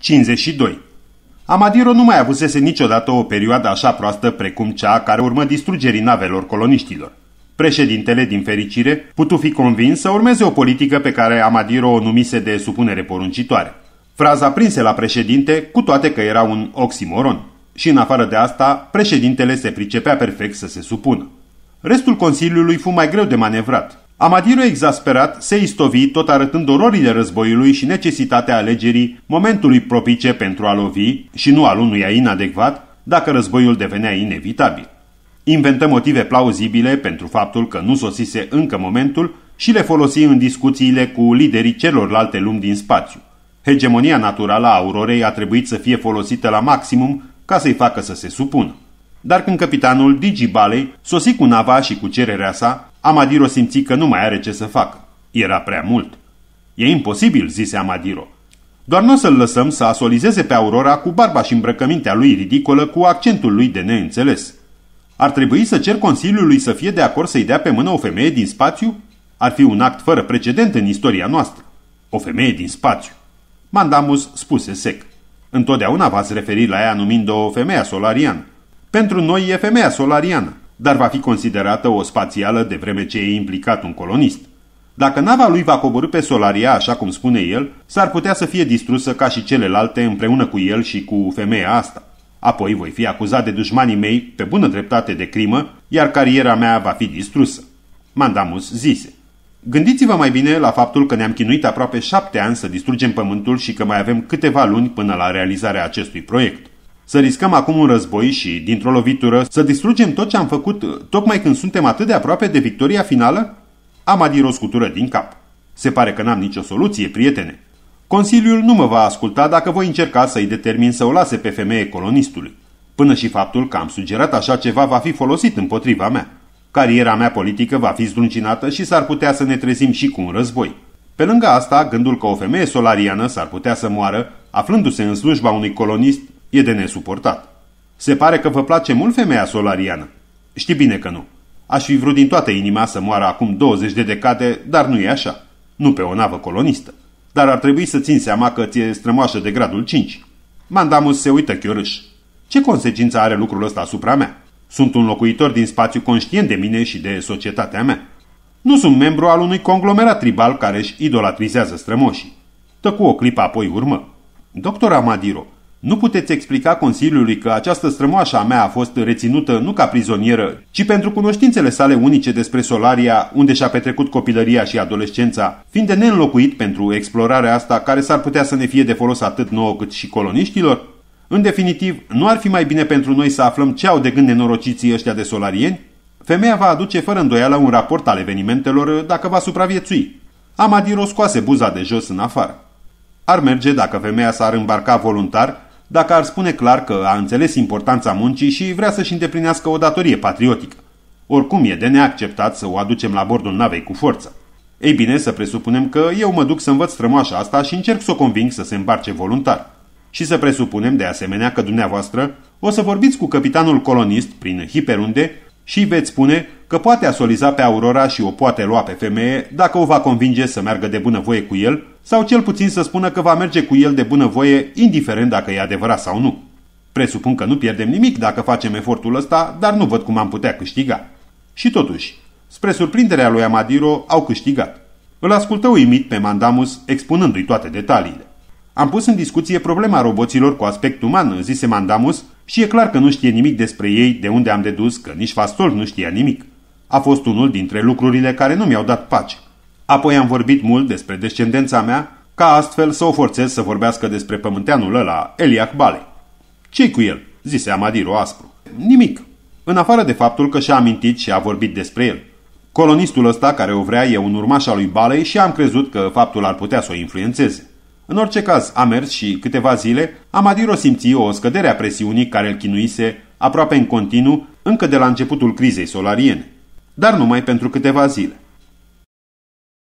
52. Amadiro nu mai avusese niciodată o perioadă așa proastă precum cea care urmă distrugerii navelor coloniștilor. Președintele, din fericire, putu fi convins să urmeze o politică pe care Amadiro o numise de supunere poruncitoare. Fraza prinse la președinte, cu toate că era un oximoron. Și în afară de asta, președintele se pricepea perfect să se supună. Restul Consiliului fu mai greu de manevrat. Amadiro, exasperat, se istovi, tot arătând ororile războiului și necesitatea alegerii momentului propice pentru a lovi și nu al unuia inadecvat, dacă războiul devenea inevitabil. Inventă motive plauzibile pentru faptul că nu sosise încă momentul și le folosi în discuțiile cu liderii celorlalte lumi din spațiu. Hegemonia naturală a Aurorei a trebuit să fie folosită la maximum ca să-i facă să se supună. Dar când capitanul Digi Balei sosi cu nava și cu cererea sa, Amadiro simți că nu mai are ce să facă. Era prea mult. E imposibil, zise Amadiro. Doar nu o să-l lăsăm să asolizeze pe Aurora cu barba și îmbrăcămintea lui ridicolă, cu accentul lui de neînțeles. Ar trebui să cer Consiliului să fie de acord să-i dea pe mână o femeie din spațiu? Ar fi un act fără precedent în istoria noastră. O femeie din spațiu. Mandamus spuse sec. Întotdeauna v-ați referit la ea numind-o femeia solariană. Pentru noi e femeia solariană, dar va fi considerată o spațială de vreme ce e implicat un colonist. Dacă nava lui va coborî pe Solaria, așa cum spune el, s-ar putea să fie distrusă ca și celelalte împreună cu el și cu femeia asta. Apoi voi fi acuzat de dușmanii mei pe bună dreptate de crimă, iar cariera mea va fi distrusă. Mandamus zise. Gândiți-vă mai bine la faptul că ne-am chinuit aproape 7 ani să distrugem pământul și că mai avem câteva luni până la realizarea acestui proiect. Să riscăm acum un război și, dintr-o lovitură, să distrugem tot ce am făcut tocmai când suntem atât de aproape de victoria finală? Amadiro scutură din cap. Se pare că n-am nicio soluție, prietene. Consiliul nu mă va asculta dacă voi încerca să-i determin să o lase pe femeie colonistului. Până și faptul că am sugerat așa ceva va fi folosit împotriva mea. Cariera mea politică va fi zdruncinată și s-ar putea să ne trezim și cu un război. Pe lângă asta, gândul că o femeie solariană s-ar putea să moară, aflându-se în slujba unui colonist, e de nesuportat. Se pare că vă place mult femeia solariană. Știi bine că nu. Aș fi vrut din toată inima să moară acum 20 de decade, dar nu e așa. Nu pe o navă colonistă. Dar ar trebui să țin seama că ți-e strămoașă de gradul 5. Mandamus se uită chiorâș. Ce consecință are lucrul ăsta asupra mea? Sunt un locuitor din spațiu conștient de mine și de societatea mea. Nu sunt membru al unui conglomerat tribal care își idolatrizează strămoșii. Tăcu o clipă, apoi urmă. Doctor Amadiro, nu puteți explica Consiliului că această strămoașă a mea a fost reținută nu ca prizonieră, ci pentru cunoștințele sale unice despre Solaria, unde și-a petrecut copilăria și adolescența, fiind de neînlocuit pentru explorarea asta care s-ar putea să ne fie de folos atât nouă cât și coloniștilor? În definitiv, nu ar fi mai bine pentru noi să aflăm ce au de gând nenorociții ăștia de solarieni? Femeia va aduce fără îndoială un raport al evenimentelor dacă va supraviețui. Amadiro scoase buza de jos în afară. Ar merge dacă femeia s-ar îmbarca voluntar, dacă ar spune clar că a înțeles importanța muncii și vrea să-și îndeplinească o datorie patriotică. Oricum e de neacceptat să o aducem la bordul navei cu forță. Ei bine, să presupunem că eu mă duc să învăț strămoașa asta și încerc să o conving să se îmbarce voluntar. Și să presupunem de asemenea că dumneavoastră o să vorbiți cu capitanul colonist prin hiperunde și veți spune că poate asoliza pe Aurora și o poate lua pe femeie dacă o va convinge să meargă de bunăvoie cu el, sau cel puțin să spună că va merge cu el de bunăvoie, indiferent dacă e adevărat sau nu. Presupun că nu pierdem nimic dacă facem efortul ăsta, dar nu văd cum am putea câștiga. Și totuși, spre surprinderea lui Amadiro, au câștigat. Îl ascultă uimit pe Mandamus, expunându-i toate detaliile. Am pus în discuție problema roboților cu aspect uman, zise Mandamus, și e clar că nu știe nimic despre ei, de unde am dedus că nici Fastol nu știa nimic. A fost unul dintre lucrurile care nu mi-au dat pace. Apoi am vorbit mult despre descendența mea, ca astfel să o forțez să vorbească despre pământeanul ăla, Eliac Balei. Ce-i cu el? Zise Amadiro aspru. Nimic. În afară de faptul că și-a amintit și a vorbit despre el. Colonistul ăsta care o vrea e un urmaș al lui Balei și am crezut că faptul ar putea să o influențeze. În orice caz, a mers și câteva zile, Amadiro simți o scădere a presiunii care îl chinuise aproape în continuu încă de la începutul crizei solariene. Dar numai pentru câteva zile.